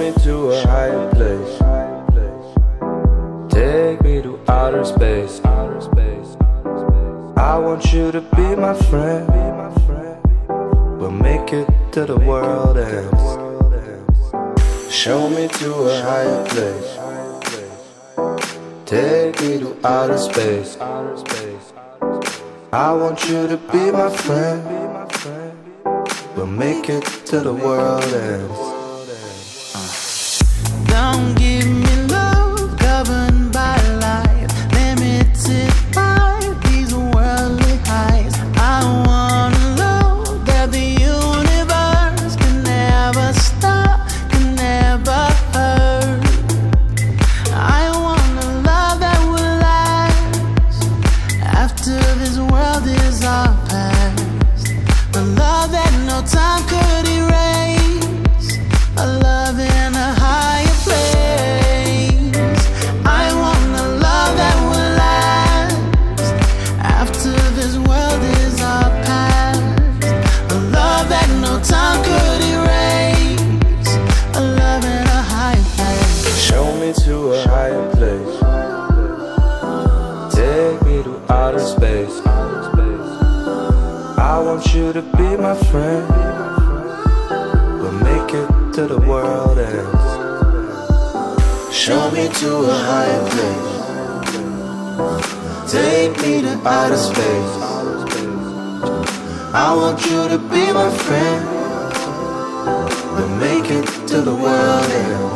me to a higher place. Take me to outer space. I want you to be my friend. We'll make it till the world ends. Show me to a higher place. Take me to outer space. I want you to be my friend. We'll make it till the world ends. Don't give me love governed by life, limited by these worldly highs. I want a love that the universe can never stop, can never hurt. I want a love that will last after this world is our past. A love that no time could erase. A love in a higher place. I want a love that will last after this world is our past. A love that no time could erase. A love in a higher place. Show me to a higher place. Take me to outer space. I want you to be my friend. We'll make it till the world ends. Show me to a higher place. Take me to outer space. I want you to be my friend. We'll make it till the world ends.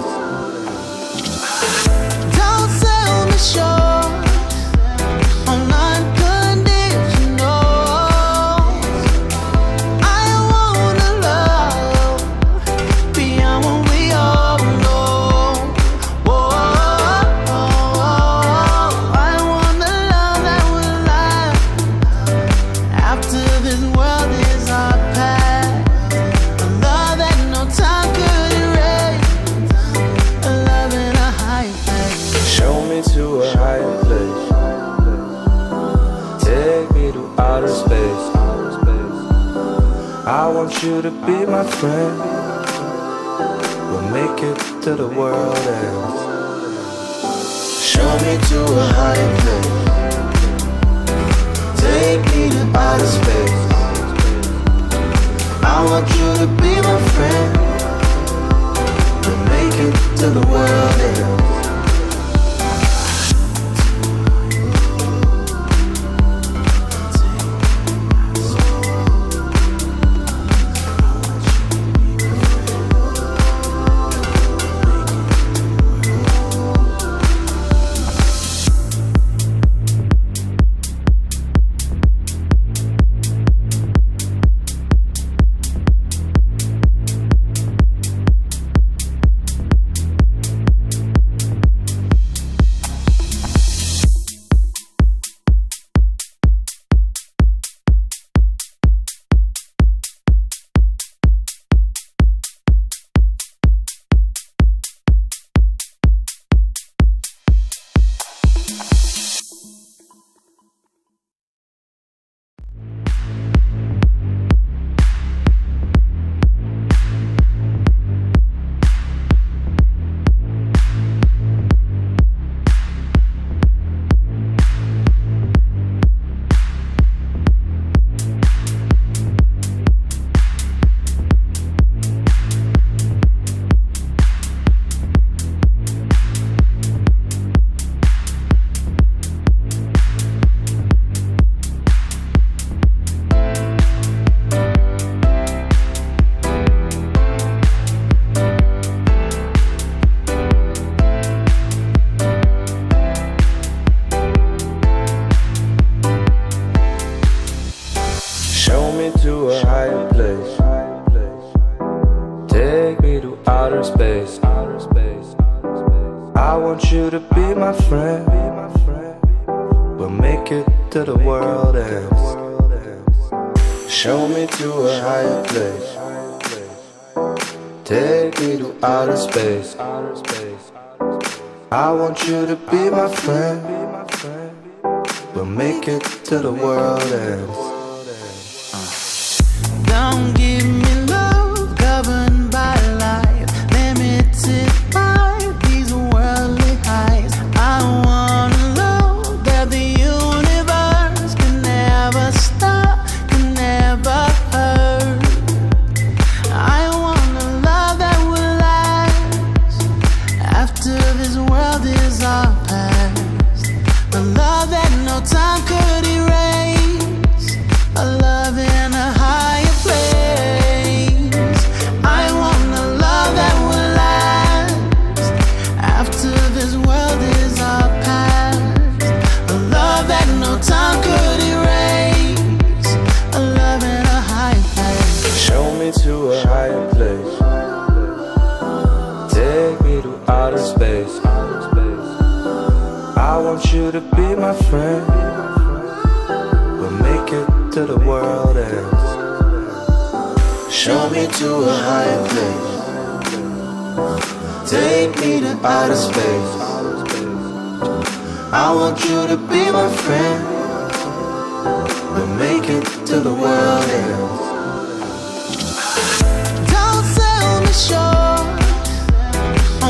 Don't sell me short on unconditional. I wanna love beyond what we all know. Whoa, I want a love that will last after this world is our past. A love that no time could erase. A love in a high place. Show me to a higher place. Take me to outer space. I want you to be my friend. We'll make it till the world ends. Show me to a higher place. Take me to outer space. I want you to be my friend. We'll make it till the world ends. Show me to a higher place. Take me to outer space. I want you to be my friend. We'll make it till the world ends. Show me to a higher place. Take me to outer space. I want you to be my friend. We'll make it till the world ends. Don't give me love governed by life, limited outer space. I want you to be my friend. We'll make it till the world ends. Show me to a higher place. Take me to outer space. I want you to be my friend. We'll make it till the world ends. Don't sell me short on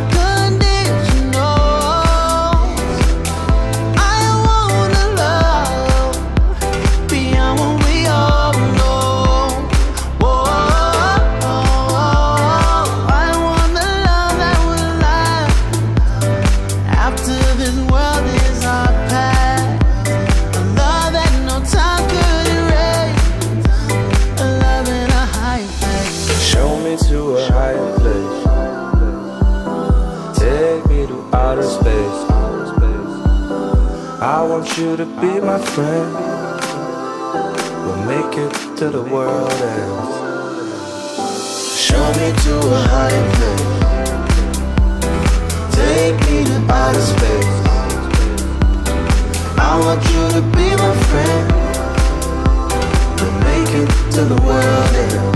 unconditional. I wanna love beyond what we all know. Whoa, I want the love that will last after this world is our past. A love that no time could erase. A love in a high place. Show me to a higher place. Take me to outer space. I want you to be my friend. We'll make it till the world ends. Show me to a higher place. Take me to outer space. I want you to be my friend. We'll make it till the world ends.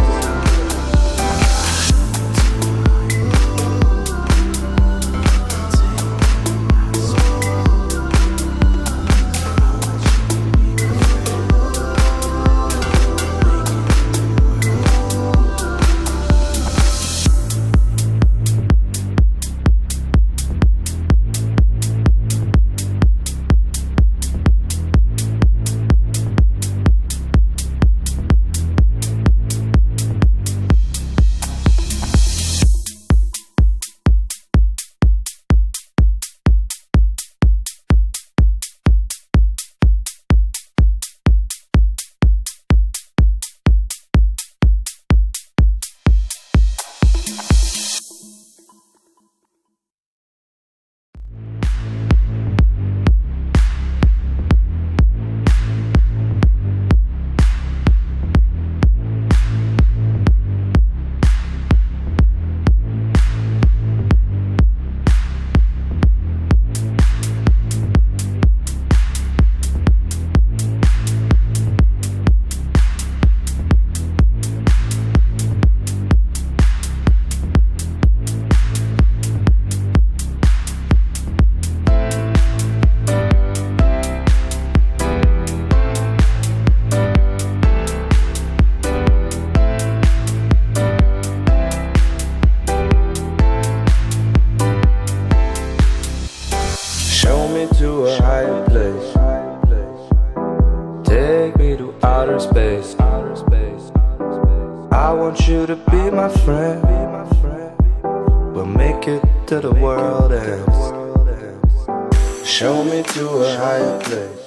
Show me to a higher place. Take me to outer space. I want you to be my friend. We'll make it till the world ends. Show me to a higher place.